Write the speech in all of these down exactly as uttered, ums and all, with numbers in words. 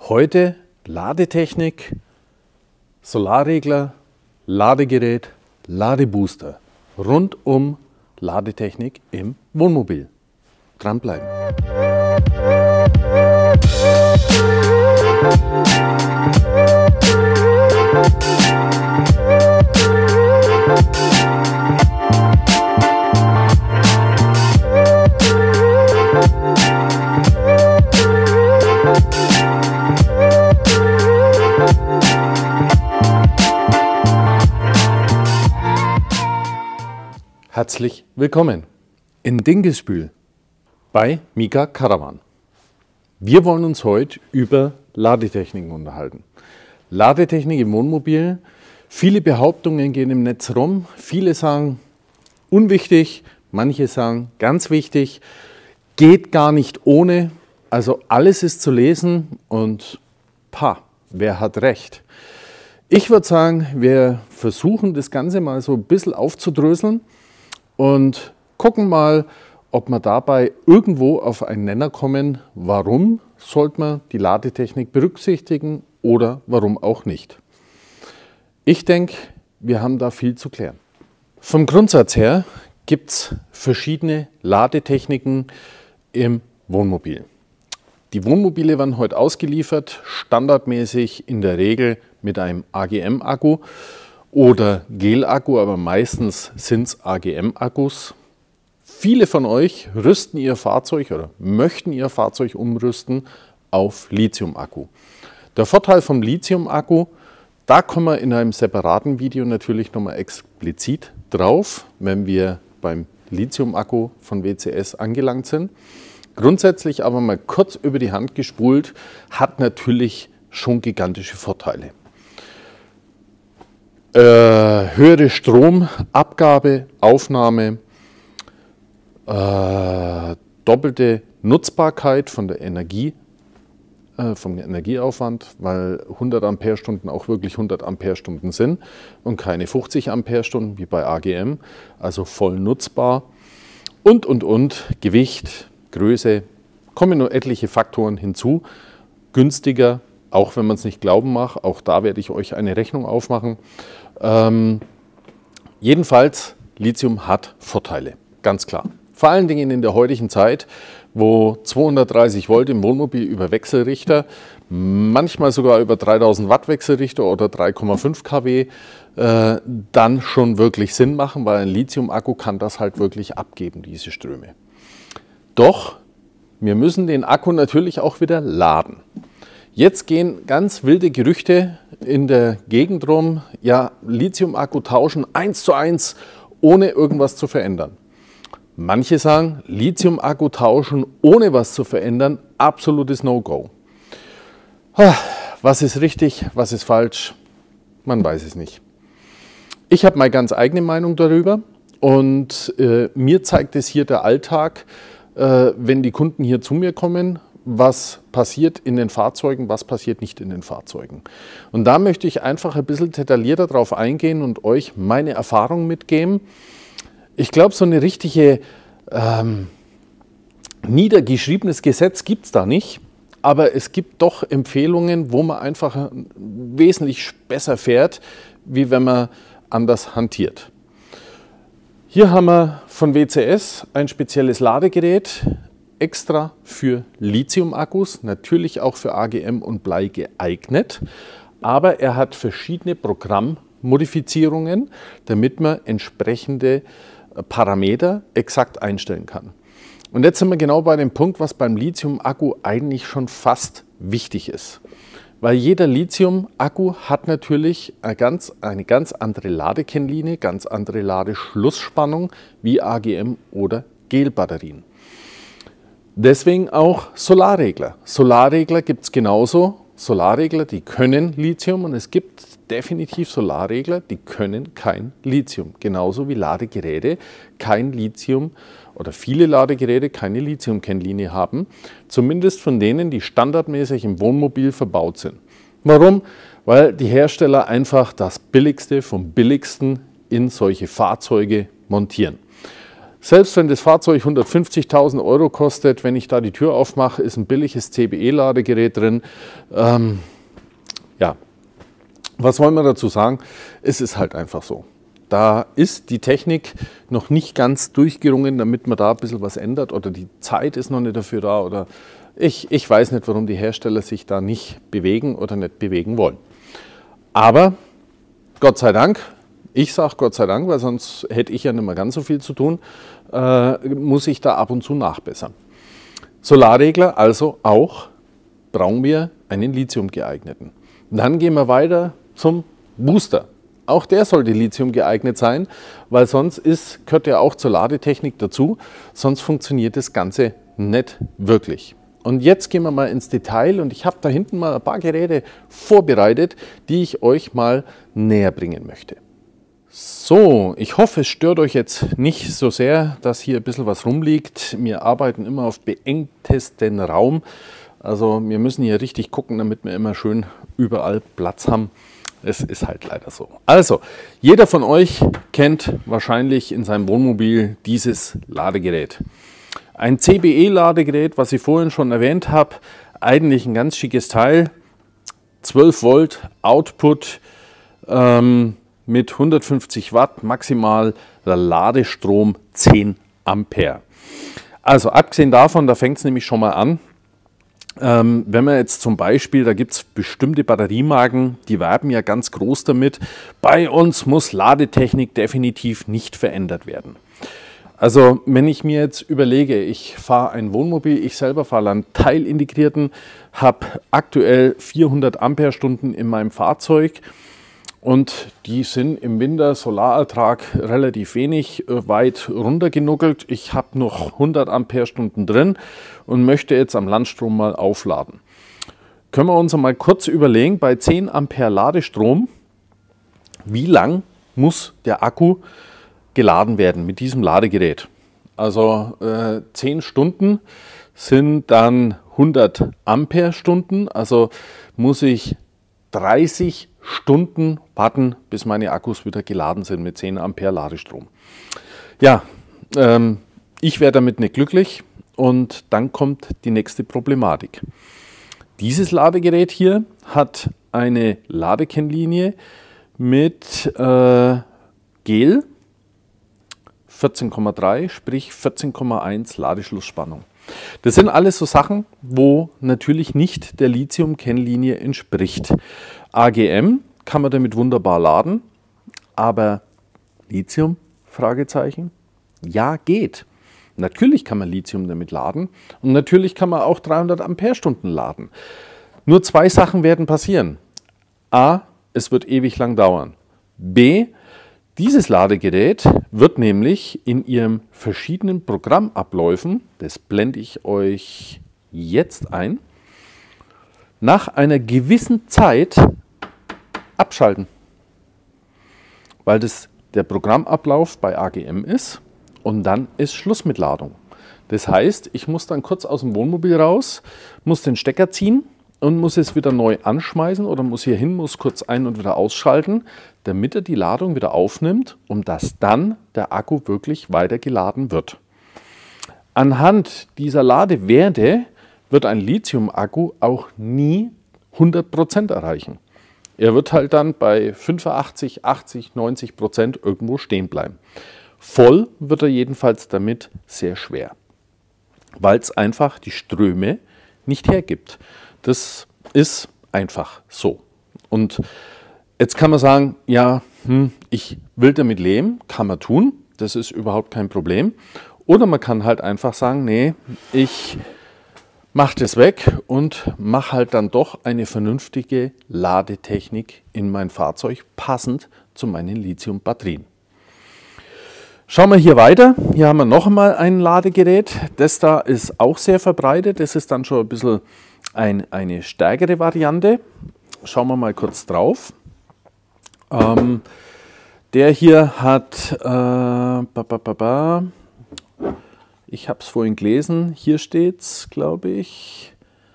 Heute Ladetechnik, Solarregler, Ladegerät, Ladebooster. Rund um Ladetechnik im Wohnmobil. Dranbleiben. Herzlich willkommen in Dingesbühl bei Mika Caravan. Wir wollen uns heute über Ladetechniken unterhalten. Ladetechnik im Wohnmobil. Viele Behauptungen gehen im Netz rum. Viele sagen unwichtig, manche sagen ganz wichtig. Geht gar nicht ohne. Also alles ist zu lesen und pa, wer hat recht? Ich würde sagen, wir versuchen das Ganze mal so ein bisschen aufzudröseln und gucken mal, ob wir dabei irgendwo auf einen Nenner kommen, warum sollte man die Ladetechnik berücksichtigen oder warum auch nicht. Ich denke, wir haben da viel zu klären. Vom Grundsatz her gibt es verschiedene Ladetechniken im Wohnmobil. Die Wohnmobile werden heute ausgeliefert, standardmäßig in der Regel mit einem A G M-Akku oder Gel-Akku, aber meistens sind es A G M-Akkus. Viele von euch rüsten ihr Fahrzeug oder möchten ihr Fahrzeug umrüsten auf Lithium-Akku. Der Vorteil vom Lithium-Akku, da kommen wir in einem separaten Video natürlich nochmal explizit drauf, wenn wir beim Lithium-Akku von W C S angelangt sind. Grundsätzlich aber mal kurz über die Hand gespult, hat natürlich schon gigantische Vorteile. Äh, höhere Stromabgabe, Aufnahme, äh, doppelte Nutzbarkeit von der Energie, äh, vom Energieaufwand, weil hundert Ampere-Stunden auch wirklich hundert Ampere-Stunden sind und keine fünfzig Ampere-Stunden wie bei A G M, also voll nutzbar. Und, und, und, Gewicht, Größe, kommen nur etliche Faktoren hinzu, günstiger. Auch wenn man es nicht glauben mag, auch da werde ich euch eine Rechnung aufmachen. Ähm, jedenfalls, Lithium hat Vorteile, ganz klar. Vor allen Dingen in der heutigen Zeit, wo zweihundertdreißig Volt im Wohnmobil über Wechselrichter, manchmal sogar über dreitausend Watt Wechselrichter oder drei Komma fünf Kilowatt, äh, dann schon wirklich Sinn machen, weil ein Lithium-Akku kann das halt wirklich abgeben, diese Ströme. Doch, wir müssen den Akku natürlich auch wieder laden. Jetzt gehen ganz wilde Gerüchte in der Gegend rum, ja, Lithium-Akku tauschen eins zu eins, ohne irgendwas zu verändern. Manche sagen, Lithium-Akku tauschen, ohne was zu verändern, absolutes No-Go. Was ist richtig, was ist falsch? Man weiß es nicht. Ich habe meine ganz eigene Meinung darüber und äh, mir zeigt es hier der Alltag, äh, wenn die Kunden hier zu mir kommen, was passiert in den Fahrzeugen, was passiert nicht in den Fahrzeugen. Und da möchte ich einfach ein bisschen detaillierter drauf eingehen und euch meine Erfahrung mitgeben. Ich glaube, so eine richtige ähm, niedergeschriebenes Gesetz gibt es da nicht, aber es gibt doch Empfehlungen, wo man einfach wesentlich besser fährt, wie wenn man anders hantiert. Hier haben wir von W C S ein spezielles Ladegerät, extra für Lithium-Akkus, natürlich auch für A G M und Blei geeignet, aber er hat verschiedene Programmmodifizierungen, damit man entsprechende Parameter exakt einstellen kann. Und jetzt sind wir genau bei dem Punkt, was beim Lithium-Akku eigentlich schon fast wichtig ist. Weil jeder Lithium-Akku hat natürlich eine ganz, eine ganz andere Ladekennlinie, ganz andere Ladeschlussspannung wie A G M oder Gel-Batterien. Deswegen auch Solarregler. Solarregler gibt es genauso. Solarregler, die können Lithium und es gibt definitiv Solarregler, die können kein Lithium. Genauso wie Ladegeräte kein Lithium oder viele Ladegeräte keine Lithium-Kennlinie haben. Zumindest von denen, die standardmäßig im Wohnmobil verbaut sind. Warum? Weil die Hersteller einfach das Billigste vom Billigsten in solche Fahrzeuge montieren. Selbst wenn das Fahrzeug hundertfünfzigtausend Euro kostet, wenn ich da die Tür aufmache, ist ein billiges C B E-Ladegerät drin. Ähm, ja, was wollen wir dazu sagen? Es ist halt einfach so. Da ist die Technik noch nicht ganz durchgerungen, damit man da ein bisschen was ändert, oder die Zeit ist noch nicht dafür da, oder ich, ich weiß nicht, warum die Hersteller sich da nicht bewegen oder nicht bewegen wollen. Aber Gott sei Dank, ich sage Gott sei Dank, weil sonst hätte ich ja nicht mehr ganz so viel zu tun, äh, muss ich da ab und zu nachbessern. Solarregler, also auch brauchen wir einen Lithium geeigneten. Dann gehen wir weiter zum Booster. Auch der sollte Lithium geeignet sein, weil sonst ist, gehört ja auch zur Ladetechnik dazu, sonst funktioniert das Ganze nicht wirklich. Und jetzt gehen wir mal ins Detail und ich habe da hinten mal ein paar Geräte vorbereitet, die ich euch mal näher bringen möchte. So, ich hoffe, es stört euch jetzt nicht so sehr, dass hier ein bisschen was rumliegt. Wir arbeiten immer auf beengtesten Raum. Also wir müssen hier richtig gucken, damit wir immer schön überall Platz haben. Es ist halt leider so. Also, jeder von euch kennt wahrscheinlich in seinem Wohnmobil dieses Ladegerät. Ein C B E-Ladegerät, was ich vorhin schon erwähnt habe, eigentlich ein ganz schickes Teil. zwölf Volt Output ähm, mit hundertfünfzig Watt, maximal Ladestrom zehn Ampere. Also abgesehen davon, da fängt es nämlich schon mal an. Ähm, wenn man jetzt zum Beispiel, da gibt es bestimmte Batteriemarken, die werben ja ganz groß damit, bei uns muss Ladetechnik definitiv nicht verändert werden. Also wenn ich mir jetzt überlege, ich fahre ein Wohnmobil, ich selber fahre einen teilintegrierten, habe aktuell vierhundert Ampere-Stunden in meinem Fahrzeug und die sind im Winter Solarertrag relativ wenig, äh, weit runtergenuckelt. Ich habe noch hundert Ampere-Stunden drin und möchte jetzt am Landstrom mal aufladen. Können wir uns mal kurz überlegen, bei zehn Ampere Ladestrom, wie lang muss der Akku geladen werden mit diesem Ladegerät? Also äh, zehn Stunden sind dann hundert Ampere-Stunden, also muss ich dreißig Stunden warten, bis meine Akkus wieder geladen sind mit zehn Ampere Ladestrom. Ja, ähm, ich wäre damit nicht glücklich und dann kommt die nächste Problematik. Dieses Ladegerät hier hat eine Ladekennlinie mit äh, Gel vierzehn Komma drei, sprich vierzehn Komma eins Ladeschlussspannung. Das sind alles so Sachen, wo natürlich nicht der Lithium-Kennlinie entspricht. A G M kann man damit wunderbar laden, aber Lithium? Fragezeichen. Ja, geht. Natürlich kann man Lithium damit laden und natürlich kann man auch dreihundert Ampere-Stunden laden. Nur zwei Sachen werden passieren. A, es wird ewig lang dauern. B, dieses Ladegerät wird nämlich in ihren verschiedenen Programmabläufen, das blende ich euch jetzt ein, nach einer gewissen Zeit abschalten. Weil das der Programmablauf bei A G M ist und dann ist Schluss mit Ladung. Das heißt, ich muss dann kurz aus dem Wohnmobil raus, muss den Stecker ziehen und muss es wieder neu anschmeißen oder muss hier hin, muss kurz ein- und wieder ausschalten, damit er die Ladung wieder aufnimmt, um dass dann der Akku wirklich weiter geladen wird. Anhand dieser Ladewerte wird ein Lithium-Akku auch nie hundert Prozent erreichen. Er wird halt dann bei fünfundachtzig, achtzig, neunzig Prozent irgendwo stehen bleiben. Voll wird er jedenfalls damit sehr schwer, weil es einfach die Ströme nicht hergibt. Das ist einfach so. Und jetzt kann man sagen, ja, hm, ich will damit leben, kann man tun, das ist überhaupt kein Problem. Oder man kann halt einfach sagen, nee, ich mache das weg und mache halt dann doch eine vernünftige Ladetechnik in mein Fahrzeug, passend zu meinen Lithium-Batterien. Schauen wir hier weiter. Hier haben wir noch einmal ein Ladegerät. Das da ist auch sehr verbreitet. Das ist dann schon ein bisschen ein, eine stärkere Variante. Schauen wir mal kurz drauf. Ähm, der hier hat, äh, ba, ba, ba, ba. Ich habe es vorhin gelesen, hier steht es, glaube ich,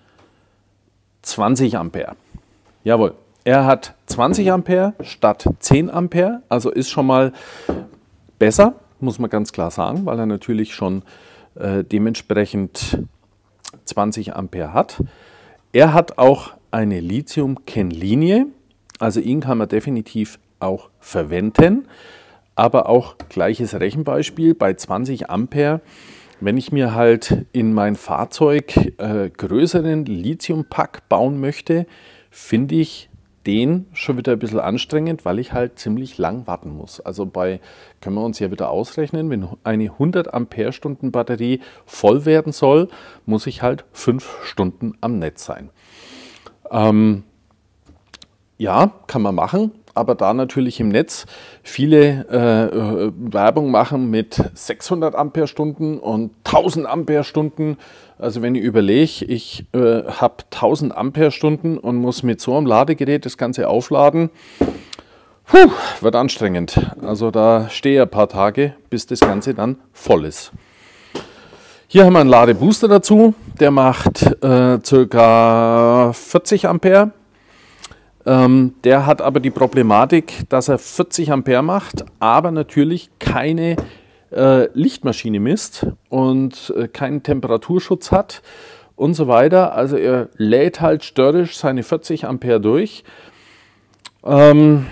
zwanzig Ampere. Jawohl, er hat zwanzig Ampere statt zehn Ampere, also ist schon mal besser. muss man ganz klar sagen, weil er natürlich schon äh, dementsprechend zwanzig Ampere hat. Er hat auch eine Lithium-Kennlinie, also ihn kann man definitiv auch verwenden, aber auch gleiches Rechenbeispiel bei zwanzig Ampere. Wenn ich mir halt in mein Fahrzeug äh, größeren Lithium-Pack bauen möchte, finde ich den schon wieder ein bisschen anstrengend, weil ich halt ziemlich lang warten muss. Also bei, können wir uns ja wieder ausrechnen, wenn eine hundert Ampere Stunden Batterie voll werden soll, muss ich halt fünf Stunden am Netz sein. Ähm, ja, kann man machen, aber da natürlich im Netz viele äh, Werbung machen mit sechshundert Ampere Stunden und tausend Ampere Stunden. Also wenn ich überlege, ich äh, habe tausend Ampere Stunden und muss mit so einem Ladegerät das Ganze aufladen, puh, wird anstrengend. Also da stehe ich ein paar Tage, bis das Ganze dann voll ist. Hier haben wir einen Ladebooster dazu, der macht äh, ca. vierzig Ampere. Ähm, der hat aber die Problematik, dass er vierzig Ampere macht, aber natürlich keine äh, Lichtmaschine misst und äh, keinen Temperaturschutz hat und so weiter. Also er lädt halt störrisch seine vierzig Ampere durch. Ähm,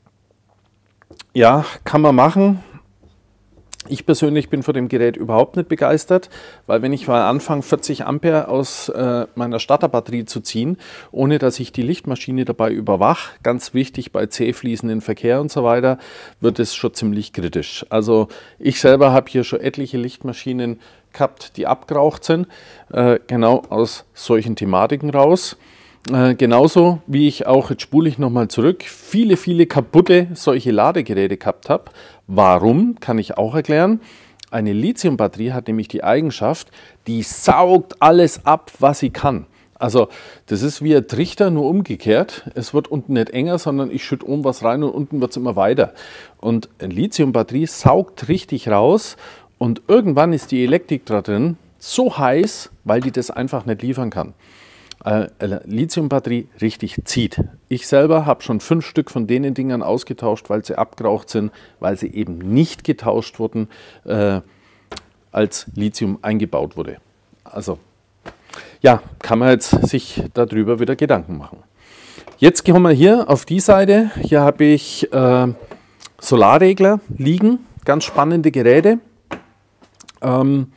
ja, kann man machen. Ich persönlich bin von dem Gerät überhaupt nicht begeistert, weil wenn ich mal anfange, vierzig Ampere aus äh, meiner Starterbatterie zu ziehen, ohne dass ich die Lichtmaschine dabei überwache, ganz wichtig bei zäh fließenden Verkehr und so weiter, wird es schon ziemlich kritisch. Also ich selber habe hier schon etliche Lichtmaschinen gehabt, die abgeraucht sind, äh, genau aus solchen Thematiken raus. Äh, genauso wie ich auch, jetzt spule ich nochmal zurück, viele, viele kaputte solche Ladegeräte gehabt habe. Warum, kann ich auch erklären. Eine Lithiumbatterie hat nämlich die Eigenschaft, die saugt alles ab, was sie kann. Also das ist wie ein Trichter, nur umgekehrt. Es wird unten nicht enger, sondern ich schütte oben was rein und unten wird es immer weiter. Und eine Lithiumbatterie saugt richtig raus und irgendwann ist die Elektrik da drin so heiß, weil die das einfach nicht liefern kann. Äh, Lithiumbatterie richtig zieht. Ich selber habe schon fünf Stück von denen Dingern ausgetauscht, weil sie abgeraucht sind, weil sie eben nicht getauscht wurden, äh, als Lithium eingebaut wurde. Also ja, kann man jetzt sich darüber wieder Gedanken machen. Jetzt kommen wir hier auf die Seite. Hier habe ich äh, Solarregler liegen, ganz spannende Geräte. Ähm,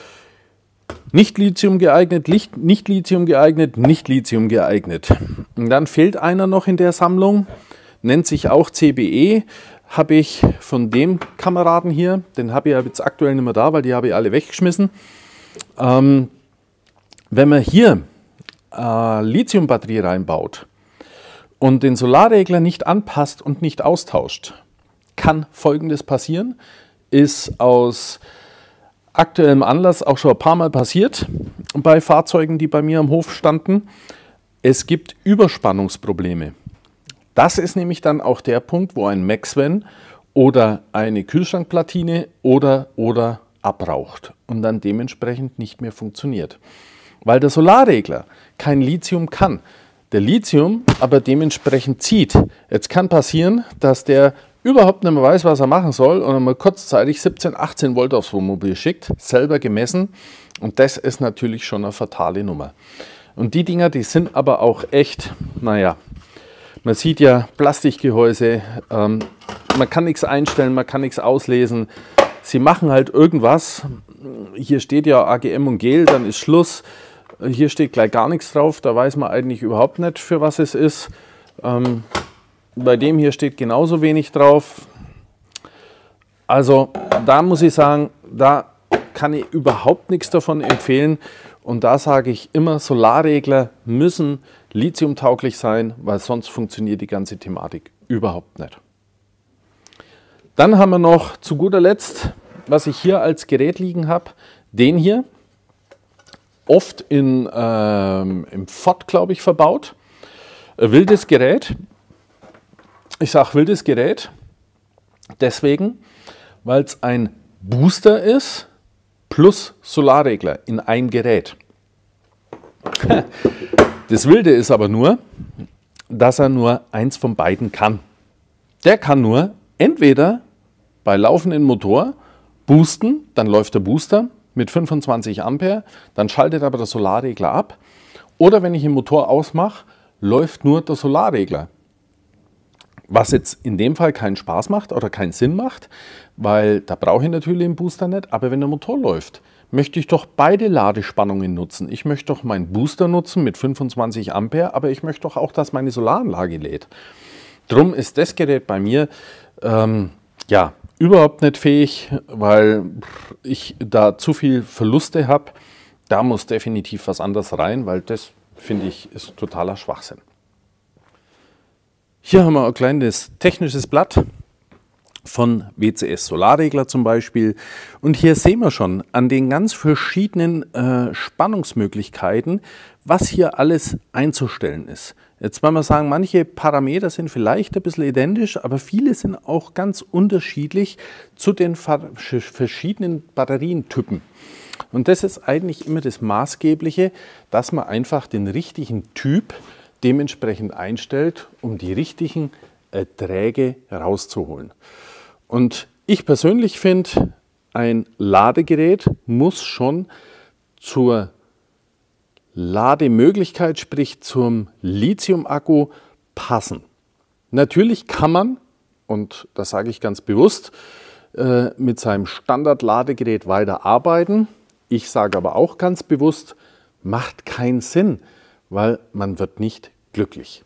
Nicht Lithium geeignet, nicht Lithium geeignet, nicht Lithium geeignet. Und dann fehlt einer noch in der Sammlung, nennt sich auch C B E, habe ich von dem Kameraden hier, den habe ich jetzt aktuell nicht mehr da, weil die habe ich alle weggeschmissen. Ähm, wenn man hier äh, Lithiumbatterie reinbaut und den Solarregler nicht anpasst und nicht austauscht, kann Folgendes passieren, ist aus aktuellem Anlass auch schon ein paar Mal passiert bei Fahrzeugen, die bei mir am Hof standen. Es gibt Überspannungsprobleme. Das ist nämlich dann auch der Punkt, wo ein Maxvan oder eine Kühlschrankplatine oder oder abraucht und dann dementsprechend nicht mehr funktioniert. Weil der Solarregler kein Lithium kann. Der Lithium aber dementsprechend zieht. Jetzt kann passieren, dass der überhaupt nicht mehr weiß, was er machen soll und einmal kurzzeitig siebzehn, achtzehn Volt aufs Wohnmobil schickt, selber gemessen, und das ist natürlich schon eine fatale Nummer. Und die Dinger, die sind aber auch echt, naja, man sieht ja Plastikgehäuse, ähm, man kann nichts einstellen, man kann nichts auslesen, sie machen halt irgendwas, hier steht ja A G M und Gel, dann ist Schluss, hier steht gleich gar nichts drauf, da weiß man eigentlich überhaupt nicht, für was es ist. Ähm, Bei dem hier steht genauso wenig drauf. Also da muss ich sagen, da kann ich überhaupt nichts davon empfehlen. Und da sage ich immer, Solarregler müssen lithiumtauglich sein, weil sonst funktioniert die ganze Thematik überhaupt nicht. Dann haben wir noch zu guter Letzt, was ich hier als Gerät liegen habe, den hier. Oft in, ähm, im Ford, glaube ich, verbaut. Ein wildes Gerät. Ich sage wildes Gerät, deswegen, weil es ein Booster ist plus Solarregler in einem Gerät. Das Wilde ist aber nur, dass er nur eins von beiden kann. Der kann nur entweder bei laufendem Motor boosten, dann läuft der Booster mit fünfundzwanzig Ampere, dann schaltet aber der Solarregler ab. Oder wenn ich den Motor ausmache, läuft nur der Solarregler. Was jetzt in dem Fall keinen Spaß macht oder keinen Sinn macht, weil da brauche ich natürlich den Booster nicht. Aber wenn der Motor läuft, möchte ich doch beide Ladespannungen nutzen. Ich möchte doch meinen Booster nutzen mit fünfundzwanzig Ampere, aber ich möchte doch auch, dass meine Solaranlage lädt. Drum ist das Gerät bei mir ähm, ja, überhaupt nicht fähig, weil ich da zu viel Verluste habe. Da muss definitiv was anderes rein, weil das, finde ich, ist totaler Schwachsinn. Hier haben wir ein kleines technisches Blatt von W C S Solarregler zum Beispiel. Und hier sehen wir schon an den ganz verschiedenen äh, Spannungsmöglichkeiten, was hier alles einzustellen ist. Jetzt wollen wir sagen, manche Parameter sind vielleicht ein bisschen identisch, aber viele sind auch ganz unterschiedlich zu den verschiedenen Batterientypen. Und das ist eigentlich immer das Maßgebliche, dass man einfach den richtigen Typ dementsprechend einstellt, um die richtigen Erträge rauszuholen. Und ich persönlich finde, ein Ladegerät muss schon zur Lademöglichkeit, sprich zum Lithium-Akku, passen. Natürlich kann man, und das sage ich ganz bewusst, äh, mit seinem Standard-Ladegerät weiterarbeiten. Ich sage aber auch ganz bewusst, macht keinen Sinn, weil man wird nicht glücklich.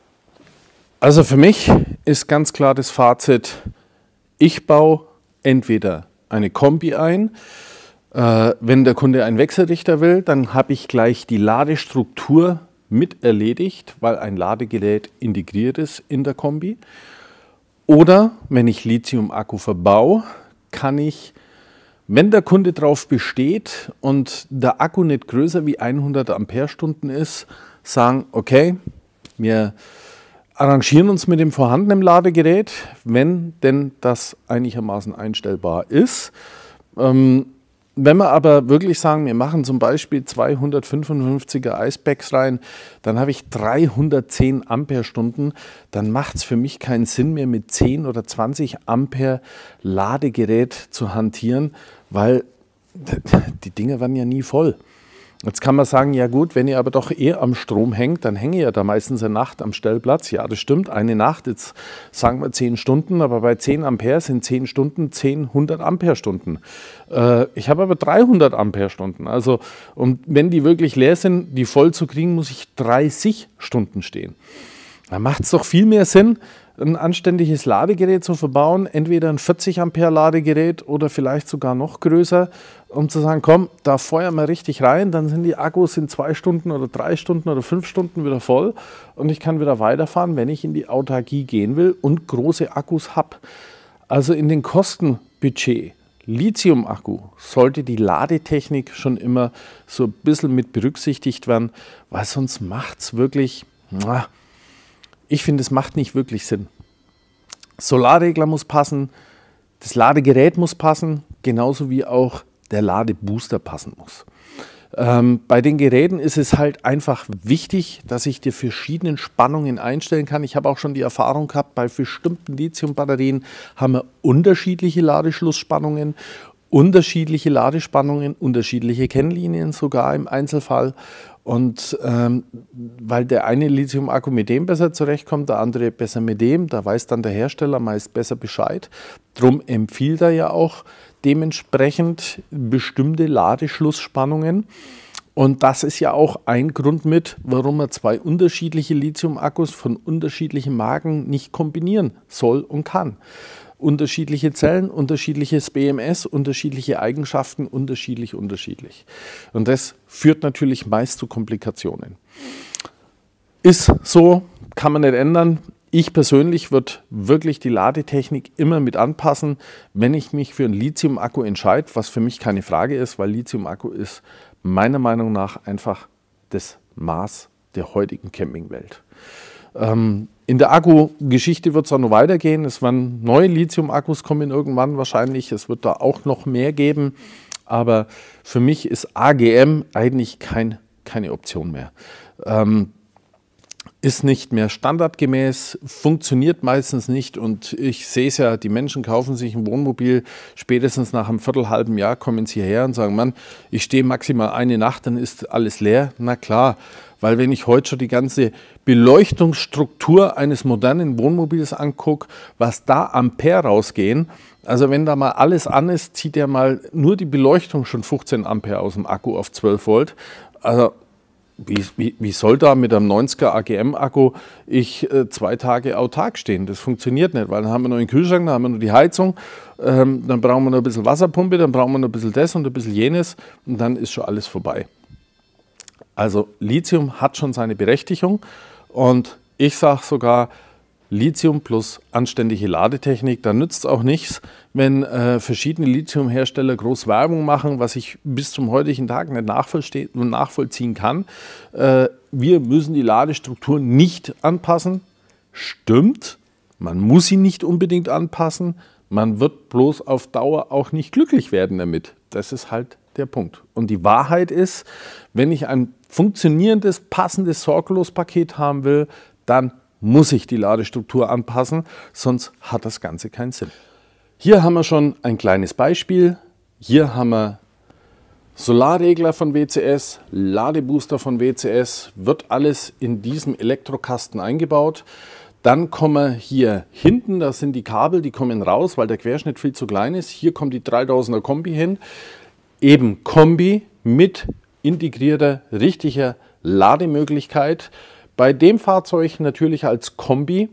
Also für mich ist ganz klar das Fazit, ich baue entweder eine Kombi ein, äh, wenn der Kunde einen Wechselrichter will, dann habe ich gleich die Ladestruktur mit erledigt, weil ein Ladegerät integriert ist in der Kombi. Oder wenn ich Lithium-Akku verbaue, kann ich, wenn der Kunde darauf besteht und der Akku nicht größer wie hundert Ampere-Stunden ist, sagen, okay, wir arrangieren uns mit dem vorhandenen Ladegerät, wenn denn das einigermaßen einstellbar ist. Ähm, wenn wir aber wirklich sagen, wir machen zum Beispiel zweihundertfünfundfünfziger Icepacks rein, dann habe ich dreihundertzehn Ampere-Stunden, dann macht es für mich keinen Sinn mehr, mit zehn oder zwanzig Ampere Ladegerät zu hantieren, weil die Dinger werden ja nie voll. Jetzt kann man sagen, ja gut, wenn ihr aber doch eher am Strom hängt, dann hänge ich ja da meistens eine Nacht am Stellplatz. Ja, das stimmt, eine Nacht, jetzt sagen wir zehn Stunden, aber bei zehn Ampere sind zehn Stunden zehn hundert Ampere-Stunden. Äh, ich habe aber dreihundert Ampere-Stunden. Also, und wenn die wirklich leer sind, die voll zu kriegen, muss ich dreißig Stunden stehen. Da macht es doch viel mehr Sinn, ein anständiges Ladegerät zu verbauen, entweder ein vierzig Ampere Ladegerät oder vielleicht sogar noch größer, um zu sagen, komm, da feuern wir richtig rein, dann sind die Akkus in zwei Stunden oder drei Stunden oder fünf Stunden wieder voll und ich kann wieder weiterfahren, wenn ich in die Autarkie gehen will und große Akkus habe. Also in den Kostenbudget Lithium-Akku sollte die Ladetechnik schon immer so ein bisschen mit berücksichtigt werden, weil sonst macht es wirklich... Ich finde, es macht nicht wirklich Sinn. Solarregler muss passen, das Ladegerät muss passen, genauso wie auch der Ladebooster passen muss. Ähm, bei den Geräten ist es halt einfach wichtig, dass ich die verschiedenen Spannungen einstellen kann. Ich habe auch schon die Erfahrung gehabt, bei bestimmten Lithium-Batterien haben wir unterschiedliche Ladeschlussspannungen, unterschiedliche Ladespannungen, unterschiedliche Kennlinien sogar im Einzelfall. Und ähm, weil der eine Lithium-Akku mit dem besser zurechtkommt, der andere besser mit dem, da weiß dann der Hersteller meist besser Bescheid. Drum empfiehlt er ja auch dementsprechend bestimmte Ladeschlussspannungen. Und das ist ja auch ein Grund mit, warum man zwei unterschiedliche Lithium-Akkus von unterschiedlichen Marken nicht kombinieren soll und kann. Unterschiedliche Zellen, unterschiedliches B M S, unterschiedliche Eigenschaften, unterschiedlich, unterschiedlich. Und das führt natürlich meist zu Komplikationen. Ist so, kann man nicht ändern. Ich persönlich würde wirklich die Ladetechnik immer mit anpassen, wenn ich mich für einen Lithium-Akku entscheide, was für mich keine Frage ist, weil Lithium-Akku ist meiner Meinung nach einfach das Maß der heutigen Campingwelt. Ähm, In der Akkugeschichte wird es auch noch weitergehen. Es werden neue Lithium-Akkus kommen irgendwann wahrscheinlich. Es wird da auch noch mehr geben. Aber für mich ist A G M eigentlich kein, keine Option mehr. Ähm, ist nicht mehr standardgemäß, funktioniert meistens nicht und ich sehe es ja, die Menschen kaufen sich ein Wohnmobil, spätestens nach einem Viertel, halben Jahr kommen sie hierher und sagen, Mann, ich stehe maximal eine Nacht, dann ist alles leer. Na klar, weil wenn ich heute schon die ganze Beleuchtungsstruktur eines modernen Wohnmobils angucke, was da Ampere rausgehen, also wenn da mal alles an ist, zieht ja mal nur die Beleuchtung schon fünfzehn Ampere aus dem Akku auf zwölf Volt. Also Wie, wie, wie soll da mit einem neunziger A G M-Akku ich äh, zwei Tage autark stehen? Das funktioniert nicht, weil dann haben wir noch den Kühlschrank, dann haben wir noch die Heizung, ähm, dann brauchen wir noch ein bisschen Wasserpumpe, dann brauchen wir noch ein bisschen das und ein bisschen jenes und dann ist schon alles vorbei. Also Lithium hat schon seine Berechtigung und ich sage sogar, Lithium plus anständige Ladetechnik, da nützt es auch nichts, wenn äh, verschiedene Lithiumhersteller groß Werbung machen, was ich bis zum heutigen Tag nicht nachvollziehen kann. Äh, wir müssen die Ladestruktur nicht anpassen. Stimmt, man muss sie nicht unbedingt anpassen, man wird bloß auf Dauer auch nicht glücklich werden damit. Das ist halt der Punkt. Und die Wahrheit ist, wenn ich ein funktionierendes, passendes Sorglos-Paket haben will, dann muss ich die Ladestruktur anpassen, sonst hat das Ganze keinen Sinn. Hier haben wir schon ein kleines Beispiel. Hier haben wir Solarregler von W C S, Ladebooster von W C S, wird alles in diesem Elektrokasten eingebaut. Dann kommen wir hier hinten, das sind die Kabel, die kommen raus, weil der Querschnitt viel zu klein ist. Hier kommt die dreitausender Kombi hin, eben Kombi mit integrierter, richtiger Lademöglichkeit. Bei dem Fahrzeug natürlich als Kombi,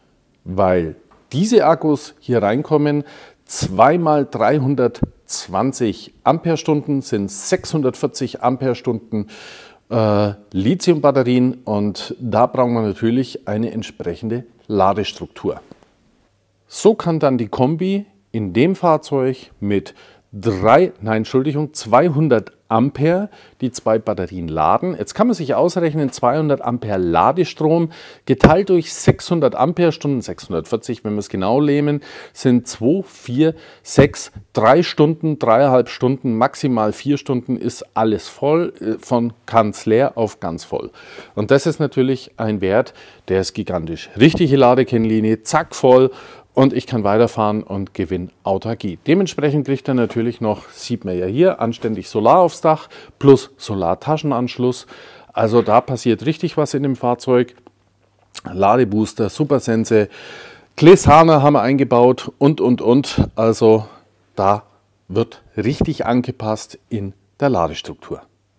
weil diese Akkus hier reinkommen, zwei mal dreihundertzwanzig Ampere-Stunden sind sechshundertvierzig Ampere-Stunden äh, Lithium-Batterien und da brauchen wir natürlich eine entsprechende Ladestruktur. So kann dann die Kombi in dem Fahrzeug mit drei, nein, Entschuldigung, zweihundert Ampere die zwei Batterien laden. Jetzt kann man sich ausrechnen, zweihundert Ampere Ladestrom geteilt durch sechshundert Ampere-Stunden, sechshundertvierzig, wenn wir es genau nehmen, sind zwei, vier, sechs, drei Stunden, dreieinhalb Stunden, maximal vier Stunden ist alles voll, von ganz leer auf ganz voll. Und das ist natürlich ein Wert, der ist gigantisch. Richtige Ladekennlinie, zack, voll. Und ich kann weiterfahren und gewinne Autarkie. Dementsprechend kriegt er natürlich noch, sieht man ja hier, anständig Solar aufs Dach plus Solartaschenanschluss. Also da passiert richtig was in dem Fahrzeug. Ladebooster, Supersense, Gleshana haben wir eingebaut und, und, und. Also da wird richtig angepasst in der Ladestruktur.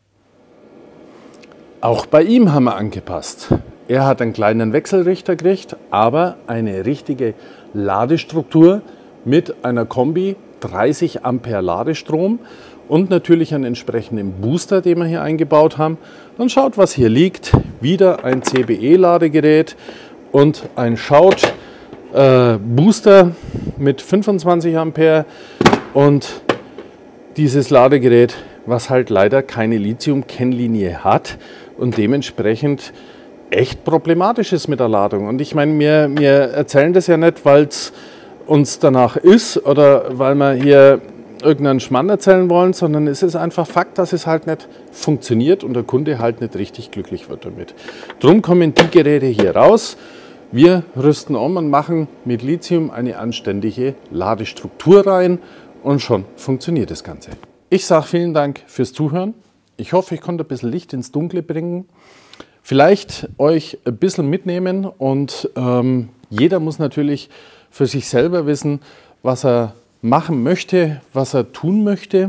Auch bei ihm haben wir angepasst. Er hat einen kleinen Wechselrichter gekriegt, aber eine richtige Ladestruktur mit einer Kombi, dreißig Ampere Ladestrom und natürlich einen entsprechenden Booster, den wir hier eingebaut haben. Dann schaut, was hier liegt. Wieder ein C B E-Ladegerät und ein Shout äh, Booster mit fünfundzwanzig Ampere und dieses Ladegerät, was halt leider keine Lithium-Kennlinie hat und dementsprechend echt problematisch ist mit der Ladung. Und ich meine, wir, wir erzählen das ja nicht, weil es uns danach ist oder weil wir hier irgendeinen Schmarrn erzählen wollen, sondern es ist einfach Fakt, dass es halt nicht funktioniert und der Kunde halt nicht richtig glücklich wird damit. Drum kommen die Geräte hier raus. Wir rüsten um und machen mit Lithium eine anständige Ladestruktur rein und schon funktioniert das Ganze. Ich sage vielen Dank fürs Zuhören. Ich hoffe, ich konnte ein bisschen Licht ins Dunkle bringen. Vielleicht euch ein bisschen mitnehmen und ähm, jeder muss natürlich für sich selber wissen, was er machen möchte, was er tun möchte.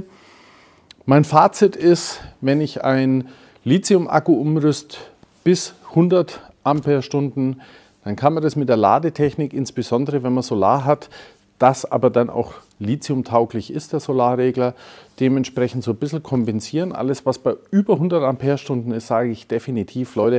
Mein Fazit ist, wenn ich ein Lithium-Akku umrüste bis hundert Ampere-Stunden, dann kann man das mit der Ladetechnik, insbesondere wenn man Solar hat, das aber dann auch lithiumtauglich ist, der Solarregler, dementsprechend so ein bisschen kompensieren. Alles, was bei über hundert Ampere-Stunden ist, sage ich definitiv, Leute,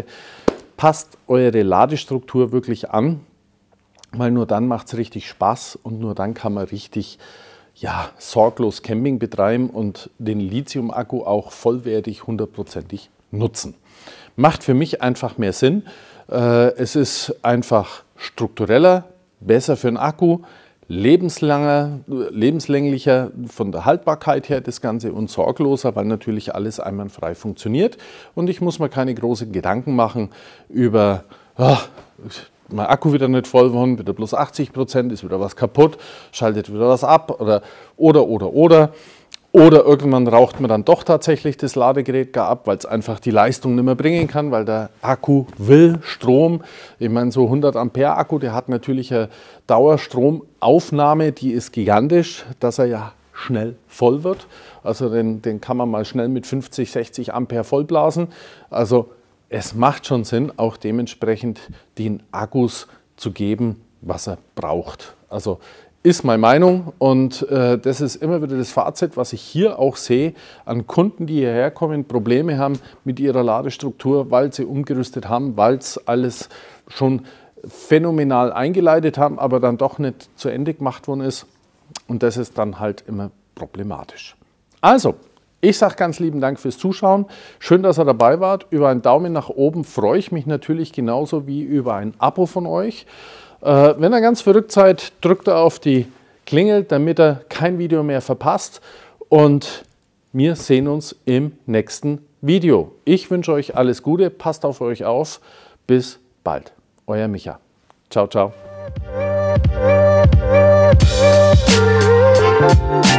passt eure Ladestruktur wirklich an, weil nur dann macht es richtig Spaß und nur dann kann man richtig ja, sorglos Camping betreiben und den Lithium-Akku auch vollwertig, hundertprozentig nutzen. Macht für mich einfach mehr Sinn. Äh, es ist einfach struktureller, besser für den Akku, lebenslanger, lebenslänglicher von der Haltbarkeit her das Ganze und sorgloser, weil natürlich alles einwandfrei funktioniert und ich muss mir keine großen Gedanken machen über ah, mein Akku wieder nicht voll geworden, wieder bloß achtzig Prozent, ist wieder was kaputt, schaltet wieder was ab oder, oder, oder, oder. Oder irgendwann raucht man dann doch tatsächlich das Ladegerät gar ab, weil es einfach die Leistung nicht mehr bringen kann, weil der Akku will Strom. Ich meine, so hundert Ampere Akku, der hat natürlich eine Dauerstromaufnahme, die ist gigantisch, dass er ja schnell voll wird. Also den, den kann man mal schnell mit fünfzig, sechzig Ampere vollblasen. Also es macht schon Sinn, auch dementsprechend den Akkus zu geben, was er braucht. Also ist meine Meinung und äh, das ist immer wieder das Fazit, was ich hier auch sehe an Kunden, die hierher kommen, Probleme haben mit ihrer Ladestruktur, weil sie umgerüstet haben, weil es alles schon phänomenal eingeleitet haben, aber dann doch nicht zu Ende gemacht worden ist. Und das ist dann halt immer problematisch. Also, ich sage ganz lieben Dank fürs Zuschauen. Schön, dass ihr dabei wart. Über einen Daumen nach oben freue ich mich natürlich genauso wie über ein Abo von euch. Äh, wenn ihr ganz verrückt seid, drückt ihr auf die Klingel, damit ihr kein Video mehr verpasst. Und wir sehen uns im nächsten Video. Ich wünsche euch alles Gute, passt auf euch auf. Bis bald. Euer Micha. Ciao, ciao.